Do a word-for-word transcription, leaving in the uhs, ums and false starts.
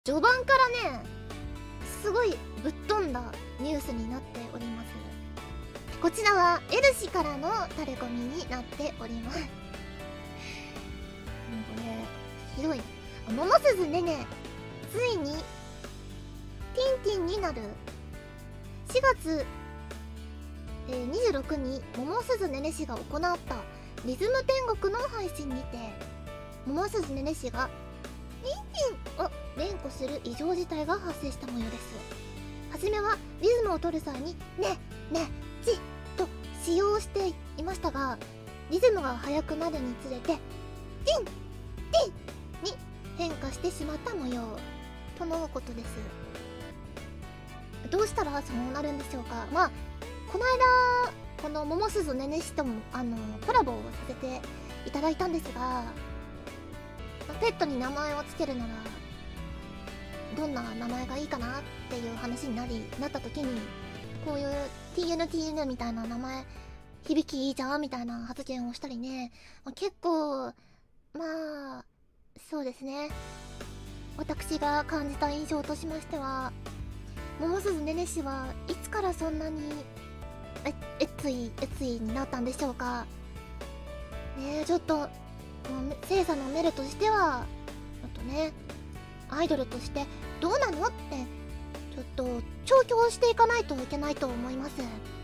序盤からねすごいぶっ飛んだニュースになっております。こちらはエル氏からのタレコミになっております。もうこれひどい。桃鈴ねねついにティンティンになる。しがつ、えー、にじゅうろくに桃鈴ねね氏が行ったリズム天国の配信にて桃鈴ねね氏がティンティンを連呼する異常事態が発生した模様です。はじめはリズムを取る際にねねちと使用していましたが、リズムが速くなるにつれてティンティンに変化してしまった模様とのことです。どうしたらそうなるんでしょうか。まあこの間この桃鈴ねね氏ともあのコラボをさせていただいたんですが、ペットに名前をつけるならどんな名前がいいかなっていう話になりなった時に、こういう ティーエヌティーエヌ みたいな名前響きいいじゃんみたいな発言をしたりね、まあ、結構まあそうですね、私が感じた印象としましては、桃鈴ねね氏はいつからそんなにえ熱い熱いになったんでしょうかね。えちょっと聖査のメルとしてはちょっとね、アイドルとしてどうなのってちょっと調教していかないといけないと思います。